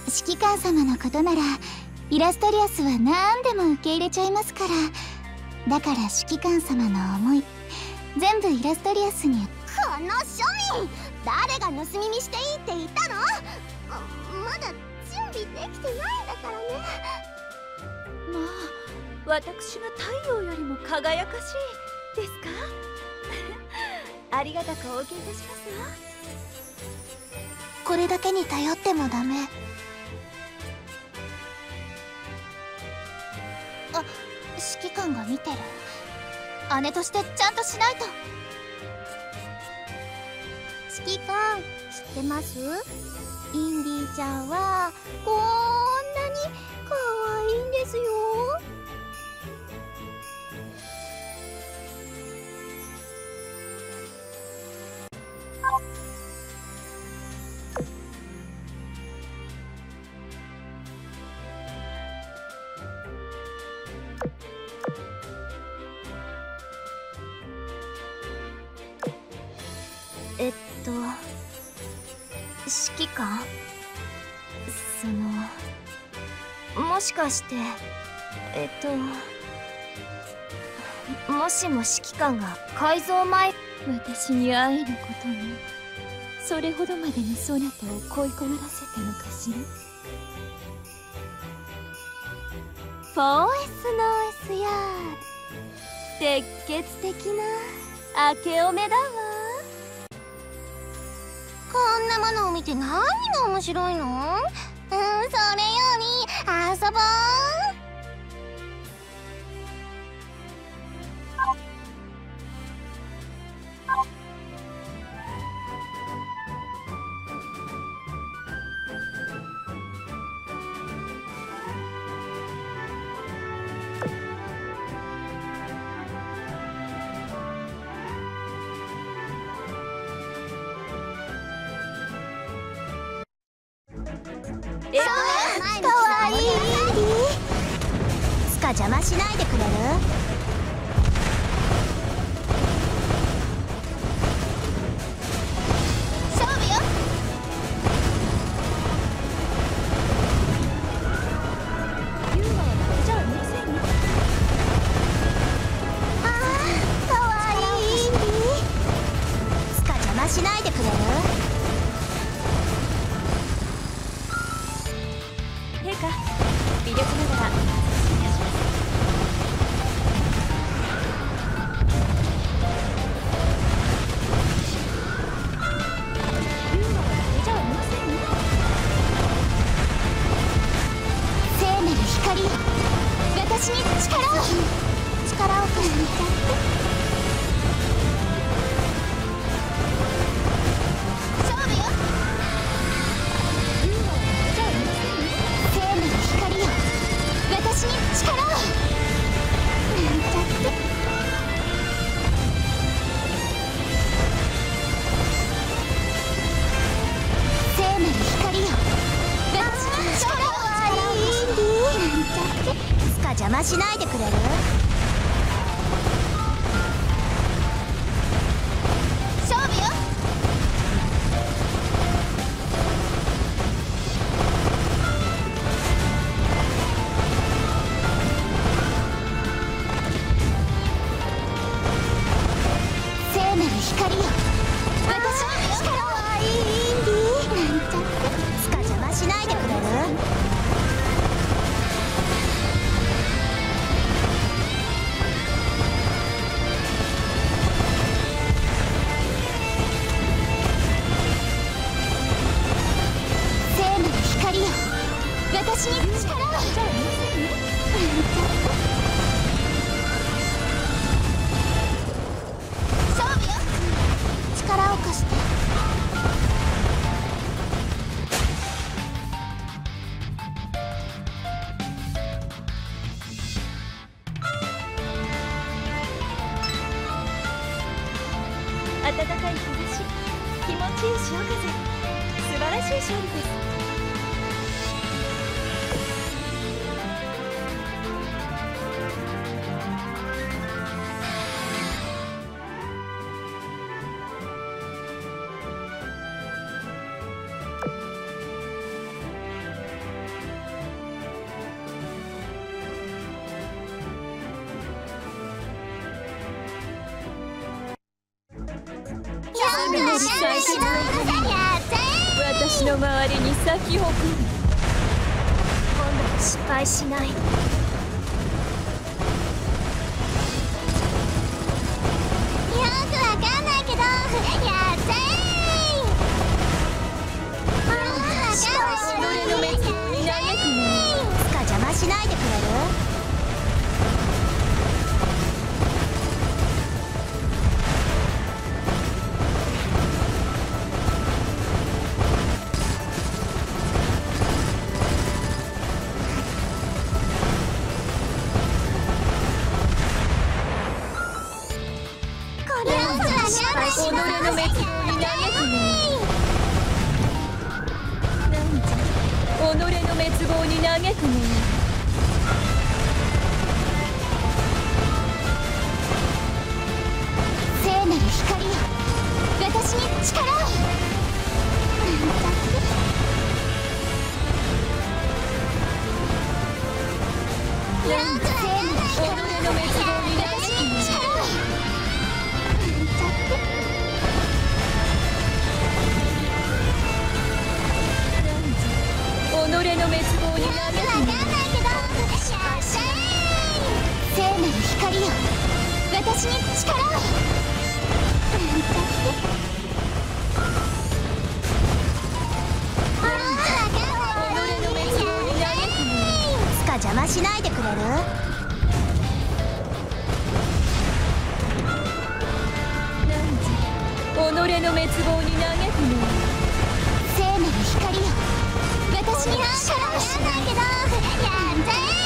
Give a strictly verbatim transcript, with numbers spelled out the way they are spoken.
指揮官様のことならイラストリアスは何でも受け入れちゃいますから。だから指揮官様の思い全部イラストリアスに。 この庶民、誰が盗み見していいって言ったの？まだ準備できてないんだからね。 まあ、私が太陽よりも輝かしいですか？ありがたくお受けいたしますわ。 これだけに頼ってもダメ。あ、指揮官が見てる。姉としてちゃんとしないと。 指揮官、知ってます？インディちゃんはこんなに可愛いんですよ。 えっと指揮官、そのもしかしてえっともしも指揮官が改造前、 私に愛のことにそれほどまでにそなたを恋焦がらせたのかしら。フォーエスノーエスや鉄血的な明けおめだわ。 こんなものを見て何が面白いの？うん、それより遊ぼう。 えっと、かわいい。つか邪魔しないでくれる？勝負よ。 ユーマはこれじゃありませんよ。 あー、かわいい。つか邪魔しないでくれる？ 陛下、微力ながらお願いいたします。ユーマはこれじゃありませんよ。 聖なる光、私に力を力を貸して。勝負よ。 ユーマはこれじゃありませんよ。 聖なる光よ、私に力を。なんちゃって。聖なる光よ、私に力を。いいんで。なんちゃって。つか邪魔しないでくれる？勝負よ。聖なる光よ、私の力を。いいんで。なんちゃって。つか邪魔しないでくれる？聖なる光よ、私に力を。 じゃありませんよ。 なんちゃって。勝負よ。力を貸して。 暖かい日差し、気持ちいい潮風、素晴らしい勝利です。 の失敗しない私の周りに咲き誇る。今度は失敗しない。 よくわかんないけどやったー。 己の滅亡に嘆くの。 つか邪魔しないでくれる？ 己の滅亡に嘆くの。なんじゃ己の滅亡に嘆くの。 聖なる光よ、私に力を。 なんだ己の滅亡に嘆くの。己の滅亡に嘆くの。 聖なる光よ、私に力を。 つか邪魔しないでくれる？ なんじゃ己の滅亡に嘆くの。 聖なる光よ、私に力を。しないけどやったー。